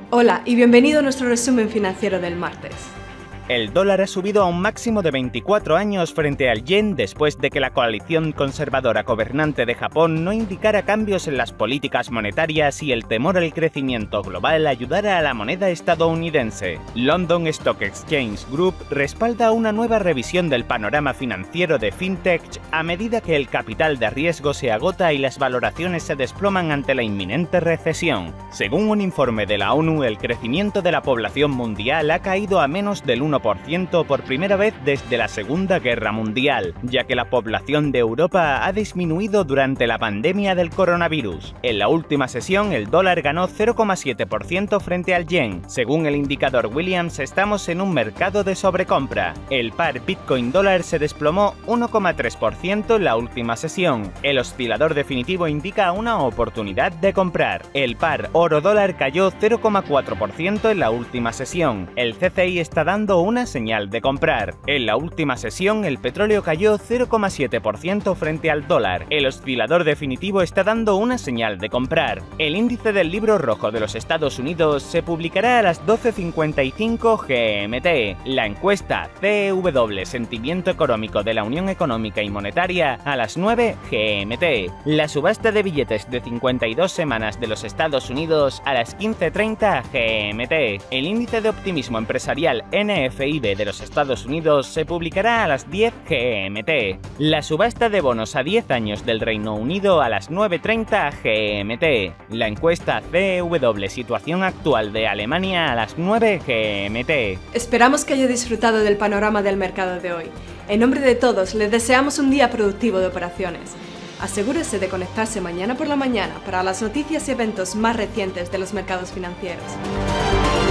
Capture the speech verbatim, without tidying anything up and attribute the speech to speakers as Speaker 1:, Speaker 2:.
Speaker 1: Hola y bienvenido a nuestro resumen financiero del martes.
Speaker 2: El dólar ha subido a un máximo de veinticuatro años frente al yen después de que la coalición conservadora gobernante de Japón no indicara cambios en las políticas monetarias y el temor al crecimiento global ayudara a la moneda estadounidense. London Stock Exchange Group respalda una nueva revisión del panorama financiero de FinTech a medida que el capital de riesgo se agota y las valoraciones se desploman ante la inminente recesión. Según un informe de la ONU, el crecimiento de la población mundial ha caído a menos del uno por ciento por primera vez desde la Segunda Guerra Mundial, ya que la población de Europa ha disminuido durante la pandemia del coronavirus. En la última sesión, el dólar ganó cero coma siete por ciento frente al yen. Según el indicador Williams, estamos en un mercado de sobrecompra. El par Bitcoin dólar se desplomó uno coma tres por ciento en la última sesión. El oscilador definitivo indica una oportunidad de comprar. El par oro dólar cayó cero coma cuatro por ciento en la última sesión. El C C I está dando una señal de comprar. En la última sesión, el petróleo cayó cero coma siete por ciento frente al dólar. El oscilador definitivo está dando una señal de comprar. El índice del libro rojo de los Estados Unidos se publicará a las doce cincuenta y cinco G M T. La encuesta C E W Sentimiento Económico de la Unión Económica y Monetaria a las nueve G M T. La subasta de billetes de cincuenta y dos semanas de los Estados Unidos a las quince treinta G M T. El índice de optimismo empresarial N F I B de los Estados Unidos se publicará a las diez G M T. La subasta de bonos a diez años del Reino Unido a las nueve treinta G M T. La encuesta C E W Situación Actual de Alemania a las nueve G M T.
Speaker 1: Esperamos que haya disfrutado del panorama del mercado de hoy. En nombre de todos, les deseamos un día productivo de operaciones. Asegúrese de conectarse mañana por la mañana para las noticias y eventos más recientes de los mercados financieros.